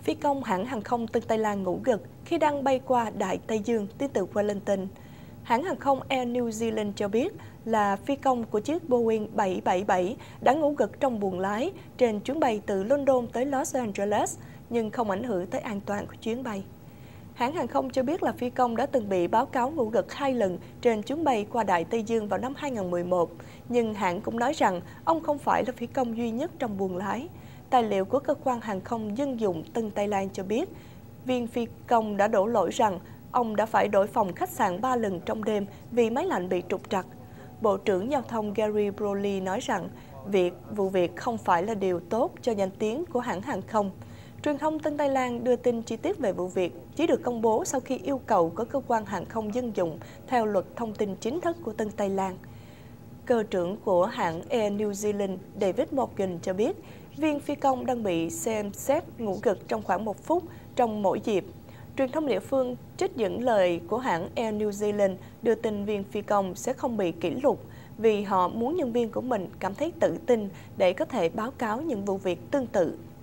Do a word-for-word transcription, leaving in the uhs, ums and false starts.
Phi công hãng hàng không Tân Tây Lan ngủ gật khi đang bay qua Đại Tây Dương, tin từ Wellington. Hãng hàng không Air New Zealand cho biết là phi công của chiếc Boeing bảy bảy bảy đã ngủ gật trong buồng lái trên chuyến bay từ London tới Los Angeles, nhưng không ảnh hưởng tới an toàn của chuyến bay. Hãng hàng không cho biết là phi công đã từng bị báo cáo ngủ gật hai lần trên chuyến bay qua Đại Tây Dương vào năm hai nghìn không trăm mười một, nhưng hãng cũng nói rằng ông không phải là phi công duy nhất trong buồng lái. Tài liệu của cơ quan hàng không dân dụng Tân Tây Lan cho biết, viên phi công đã đổ lỗi rằng ông đã phải đổi phòng khách sạn ba lần trong đêm vì máy lạnh bị trục trặc. Bộ trưởng Giao thông Gary Brolly nói rằng việc vụ việc không phải là điều tốt cho danh tiếng của hãng hàng không. Truyền thông Tân Tây Lan đưa tin chi tiết về vụ việc chỉ được công bố sau khi yêu cầu của cơ quan hàng không dân dụng theo luật thông tin chính thức của Tân Tây Lan. Cơ trưởng của hãng Air New Zealand David Morgan cho biết viên phi công đang bị xem xét ngủ gật trong khoảng một phút trong mỗi dịp. Truyền thông địa phương trích dẫn lời của hãng Air New Zealand đưa tin viên phi công sẽ không bị kỷ luật vì họ muốn nhân viên của mình cảm thấy tự tin để có thể báo cáo những vụ việc tương tự.